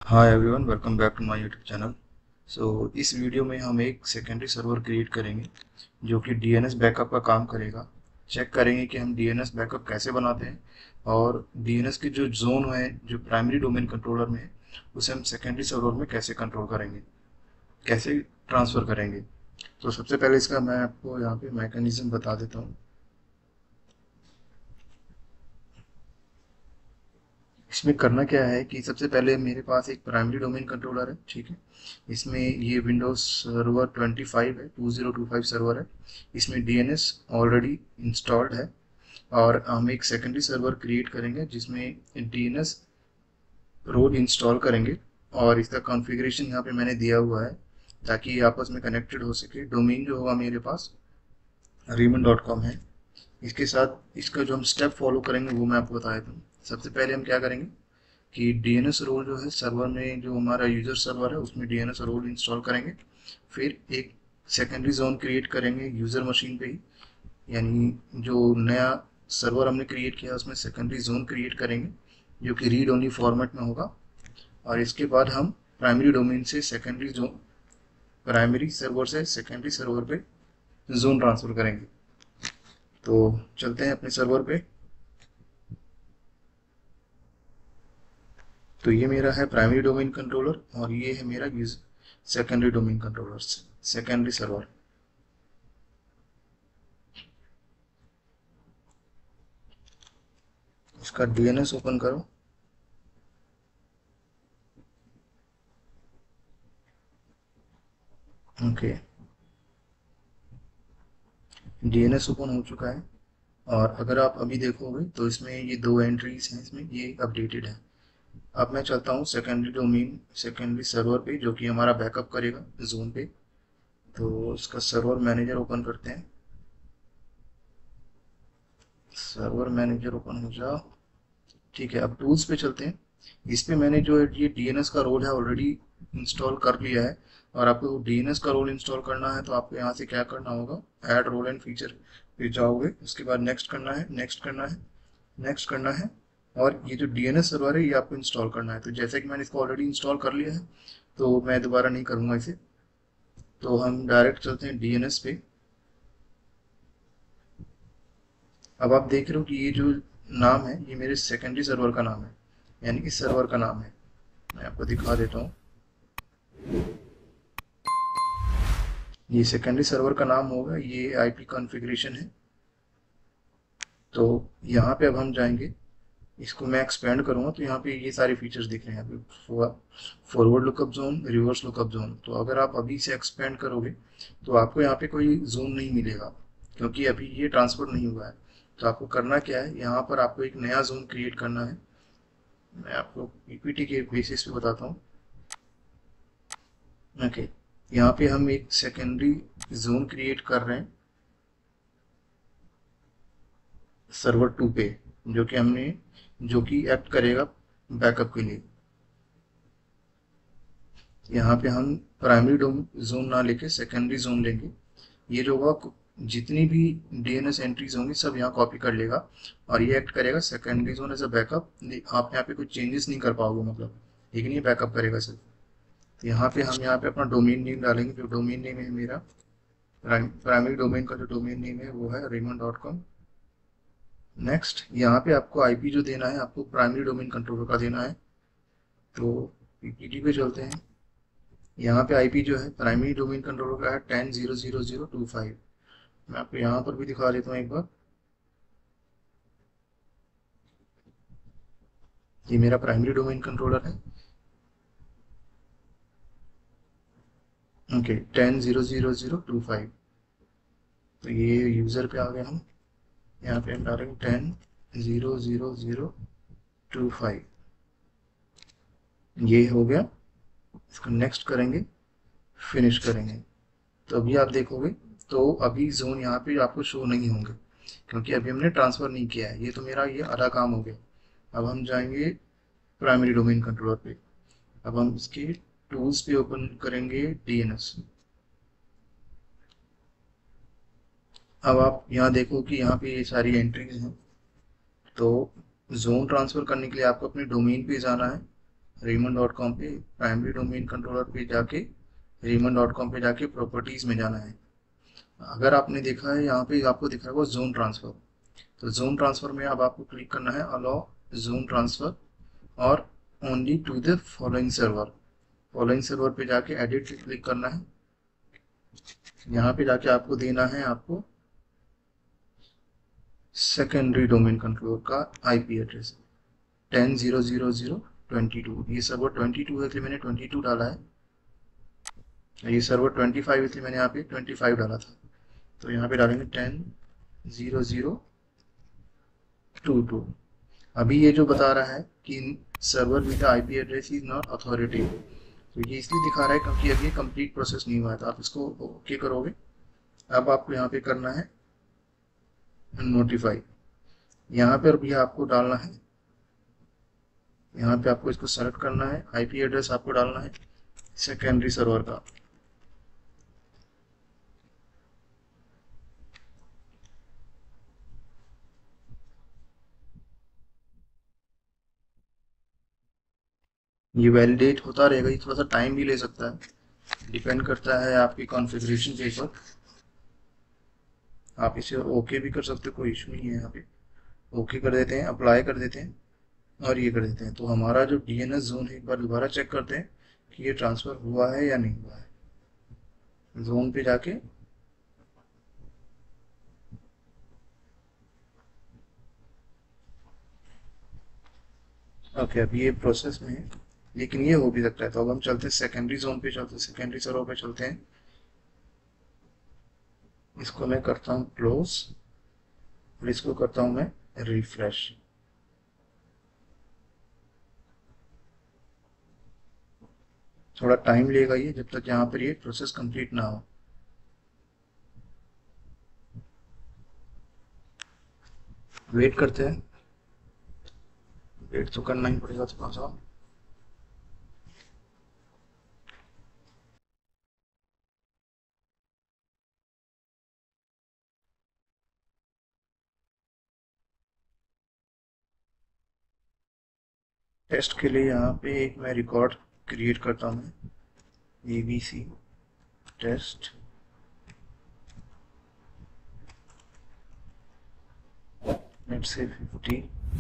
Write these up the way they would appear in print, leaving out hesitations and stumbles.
Hi everyone, welcome back to my YouTube channel. इस video में हम एक सेकेंडरी सर्वर क्रिएट करेंगे जो कि डीएनएस बैकअप का काम करेगा। चेक करेंगे कि हम डीएनएस बैकअप कैसे बनाते हैं और डीएनएस के जो जोन है जो प्राइमरी डोमेन कंट्रोलर में है उसे हम सेकेंडरी सर्वर में कैसे कंट्रोल करेंगे, कैसे ट्रांसफ़र करेंगे। तो सबसे पहले इसका मैं आपको यहाँ पे मैकेनिज्म बता देता हूँ। इसमें करना क्या है कि सबसे पहले मेरे पास एक प्राइमरी डोमेन कंट्रोलर है, ठीक है। इसमें ये विंडोज सर्वर 25 है, 2025 सर्वर है। इसमें डीएनएस ऑलरेडी इंस्टॉल्ड है और हम एक सेकेंडरी सर्वर क्रिएट करेंगे जिसमें डीएनएस रोल इंस्टॉल करेंगे और इसका कॉन्फ़िगरेशन यहाँ पे मैंने दिया हुआ है ताकि ये आपस में कनेक्टेड हो सके। डोमेन जो होगा मेरे पास रीमन.com है। इसके साथ इसका जो हम स्टेप फॉलो करेंगे वो मैं आपको बता देता हूँ। सबसे पहले हम क्या करेंगे कि डीएनएस रोल जो है सर्वर में, जो हमारा यूजर सर्वर है उसमें डीएनएस रोल इंस्टॉल करेंगे। फिर एक सेकेंडरी जोन क्रिएट करेंगे यूजर मशीन पे ही, यानी जो नया सर्वर हमने क्रिएट किया उसमें सेकेंडरी जोन क्रिएट करेंगे जो कि रीड ओनली फॉर्मेट में होगा। और इसके बाद हम प्राइमरी डोमेन से सेकेंडरी जोन, प्राइमरी सर्वर से सेकेंडरी सर्वर पे जोन ट्रांसफर करेंगे। तो चलते हैं अपने सर्वर पे। तो ये मेरा है प्राइमरी डोमेन कंट्रोलर और ये है मेरा secondary domain controller, secondary server. इसका डीएनएस ओपन करो। ओके, डीएनएस ओपन हो चुका है और अगर आप अभी देखोगे तो इसमें ये दो एंट्रीज हैं, इसमें ये अपडेटेड है। अब मैं चलता हूँ सेकेंडरी डोमेन, सेकेंडरी सर्वर पे जो कि हमारा बैकअप करेगा जोन पे। तो इसका सर्वर मैनेजर ओपन करते हैं। सर्वर मैनेजर ओपन हो जाओ, ठीक है। अब टूल्स पे चलते हैं। इस पे मैंने जो ये डीएनएस का रोल है ऑलरेडी इंस्टॉल कर लिया है और आपको डीएनएस का रोल इंस्टॉल करना है तो आपको यहाँ से क्या करना होगा, ऐड रोल एंड फीचर पे जाओगे। उसके बाद नेक्स्ट करना है, नेक्स्ट करना है, नेक्स्ट करना है। और ये जो डीएनएस सर्वर है ये आपको इंस्टॉल करना है। तो जैसे कि मैंने इसको ऑलरेडी इंस्टॉल कर लिया है तो मैं दोबारा नहीं करूँगा इसे। तो हम डायरेक्ट चलते हैं डीएनएस पे। अब आप देख रहे हो कि ये जो नाम है ये मेरे सेकेंडरी सर्वर का नाम है, यानी कि सर्वर का नाम है। मैं आपको दिखा देता हूँ। ये सेकेंडरी सर्वर का नाम होगा, ये आईपी कॉन्फ़िगरेशन है। तो यहाँ पे अब हम जाएंगे, इसको मैं एक्सपेंड करूँगा तो यहाँ पे ये सारे फीचर्स दिख रहे हैं अभी, forward lookup zone, reverse lookup zone. तो अगर आप अभी से एक्सपेंड करोगे तो आपको यहाँ पे कोई जोन नहीं मिलेगा क्योंकि अभी ये ट्रांसफर नहीं हुआ है। तो आपको करना क्या है, यहाँ पर आपको एक नया जोन क्रिएट करना है। मैं आपको पीपीटी के बेसिस पे बताता हूँ। ओके, यहाँ पे हम एक सेकेंडरी जोन क्रिएट कर रहे हैं सर्वर 2 पे, जो कि हमने, जो कि एक्ट करेगा बैकअप के लिए। यहाँ पे हम प्राइमरी जोन ना लेके सेकेंडरी जोन लेंगे। ये जो होगा, जितनी भी डीएनएस एंट्रीज होंगी सब यहाँ कॉपी कर लेगा और ये एक्ट करेगा secondary zone as a backup. आप यहाँ पे कुछ चेंजेस नहीं कर पाओगे, मतलब लेकिन ये बैकअप करेगा सिर्फ। तो यहाँ पे हम यहाँ पे अपना डोमेन नेम डालेंगे। जो डोमेन नेम है मेरा, प्राइमरी डोमेन का जो डोमेन नेम है वो है raymond.com। नेक्स्ट, यहाँ पे आपको आईपी जो देना है आपको प्राइमरी डोमेन कंट्रोलर का देना है। तो पीपीटी पे चलते हैं। यहाँ पे आईपी जो है प्राइमरी डोमेन कंट्रोलर का है 10.0.0.0.25। मैं आपको यहाँ पर भी दिखा देता हूँ एक बार। ये मेरा प्राइमरी डोमेन कंट्रोलर है। ओके, 10.0.0.0.25। तो ये यूज़र पे आ गए हम। यहाँ पे हम डालेंगे 10.0.0.0.25। ये हो गया। इसको नेक्स्ट करेंगे, फिनिश करेंगे। तो अभी आप देखोगे तो अभी जोन यहाँ पे आपको शो नहीं होंगे क्योंकि अभी हमने ट्रांसफ़र नहीं किया है। ये तो मेरा ये आधा काम हो गया। अब हम जाएंगे प्राइमरी डोमेन कंट्रोलर पे। अब हम इसके टूल्स पे ओपन करेंगे डीएनएस। अब आप यहाँ देखो कि यहाँ पे ये सारी एंट्रीज हैं। तो जोन ट्रांसफ़र करने के लिए आपको अपने डोमेन पे जाना है। रीमन.com पे प्राइमरी डोमेन कंट्रोलर पे जाके रीमन.com पे जाके प्रॉपर्टीज में जाना है। अगर आपने देखा है यहाँ पे आपको दिख रहा होगा जोन ट्रांसफर, तो जोन ट्रांसफर में अब आपको क्लिक करना है अलाउ जोन ट्रांसफर और only to the following server. Following server पे जाके एडिट क्लिक करना है। यहाँ पे जाके आपको देना है आपको सेकेंडरी डोमेन कंट्रोलर का आईपी एड्रेस 10.0.0.22। ये सर्वर 22 है इसलिए मैंने 22 डाला है, ये सर्वर 25 इसलिए मैंने यहाँ पे 25 डाला था। तो यहाँ पे डालेंगे 10.0.0.22। अभी ये जो बता रहा है कि server with IP address is not authoritative, तो ये इसलिए दिखा रहा है क्योंकि अभी कंप्लीट प्रोसेस नहीं हुआ है। तो आप इसको ओके करोगे। अब आपको यहाँ पे करना है नोटिफाई। यहाँ पर भी आपको डालना है, यहाँ पे आपको इसको सेलेक्ट करना है, आईपी एड्रेस आपको डालना है सेकेंडरी सर्वर का। ये वैलिडेट होता रहेगा, ये थोड़ा सा टाइम भी ले सकता है, डिपेंड करता है आपकी कॉन्फ़िगरेशन के ऊपर। आप इसे ओके भी कर सकते हो, कोई इशू नहीं है। यहाँ पे ओके कर देते हैं, अप्लाई कर देते हैं और ये कर देते हैं। तो हमारा जो डीएनएस जोन है एक बार दोबारा चेक करते हैं कि ये ट्रांसफ़र हुआ है या नहीं हुआ है। जोन पे जाके ओके, अभी ये प्रोसेस में है लेकिन ये हो भी सकता है। तो अब हम चलते हैं सेकेंडरी जोन पे, चलते हैं सेकेंडरी सर्वर पे चलते हैं। इसको मैं करता हूँ क्लोज और इसको करता हूँ मैं रिफ्रेश। थोड़ा टाइम लेगा ये, जब तक यहाँ पर ये प्रोसेस कंप्लीट ना हो। वेट करते हैं, वेट तो करना ही पड़ेगा थोड़ा सा। टेस्ट के लिए यहाँ पे एक मैं रिकॉर्ड क्रिएट करता हूँ, ABC test. Let's say 50।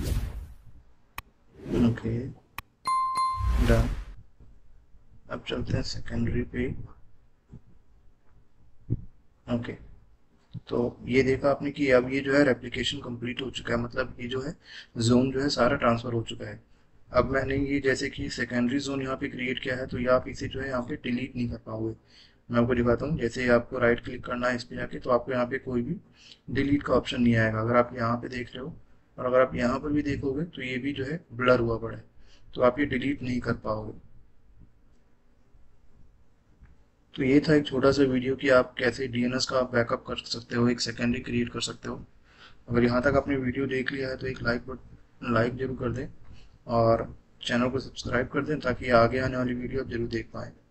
Okay done. अब चलते हैं सेकेंडरी पे। ओके, तो ये देखा आपने कि अब ये जो है रेप्लिकेशन कंप्लीट हो चुका है, मतलब ये जो है जोन जो है सारा ट्रांसफर हो चुका है। अब मैंने ये जैसे कि सेकेंडरी जोन यहाँ पे क्रिएट किया है, तो ये आप इसे जो है यहाँ पे डिलीट नहीं कर पाओगे। मैं आपको दिखाता हूँ, जैसे आपको राइट क्लिक करना है इस पे जाके, तो आपको यहाँ पे कोई भी डिलीट का ऑप्शन नहीं आएगा। अगर आप यहाँ पे देख रहे हो और अगर आप यहाँ पर भी देखोगे तो ये भी जो है ब्लर हुआ पड़ा है, तो आप ये डिलीट नहीं कर पाओगे। तो ये था एक छोटा सा वीडियो कि आप कैसे डीएनएस का बैकअप कर सकते हो, एक सेकेंडरी क्रिएट कर सकते हो। अगर यहाँ तक आपने वीडियो देख लिया है तो एक लाइक जरूर कर दें और चैनल को सब्सक्राइब कर दें ताकि आगे आने वाली वीडियो आप जरूर देख पाएँ।